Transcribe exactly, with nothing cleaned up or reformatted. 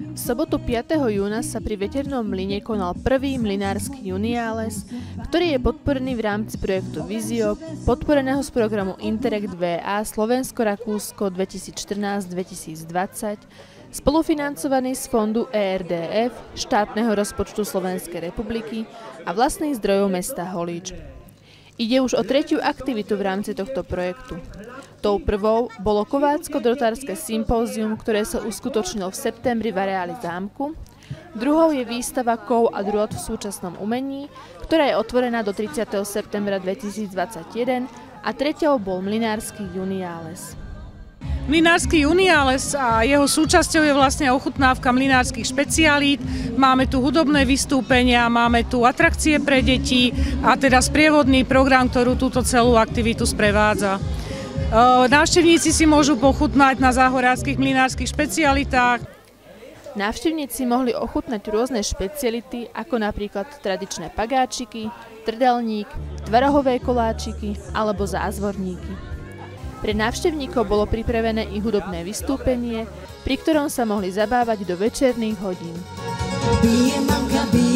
V sobotu piateho júna sa pri veternom mlyne konal prvý mlynársky juniáles, ktorý je podporený v rámci projektu Vizio, podporeného z programu Interreg vé á Slovensko-Rakúsko dvetisícštrnásť dvetisícdvadsať, spolufinancovaný z fondu é er dé ef, štátneho rozpočtu Slovenskej republiky a vlastných zdrojov mesta Holíč. Ide už o tretiu aktivitu v rámci tohto projektu. Tou prvou bolo kovácko-drotárske sympózium, ktoré sa uskutočnilo v septembri v areáli zámku. Druhou je výstava Kov a drôt v súčasnom umení, ktorá je otvorená do tridsiateho septembra dvetisícdvadsaťjeden, a treťou bol mlynársky juniáles. Mlynársky juniáles a jeho súčasťou je vlastne ochutnávka mlynárskych špecialít. Máme tu hudobné vystúpenia, máme tu atrakcie pre deti a teda sprievodný program, ktorú túto celú aktivitu sprevádza. Návštevníci si môžu pochutnať na záhorárskych mlynárskych špecialitách. Návštevníci mohli ochutnať rôzne špeciality, ako napríklad tradičné pagáčiky, trdelník, tvarohové koláčiky alebo zázvorníky. Pre návštevníkov bolo pripravené i hudobné vystúpenie, pri ktorom sa mohli zabávať do večerných hodín.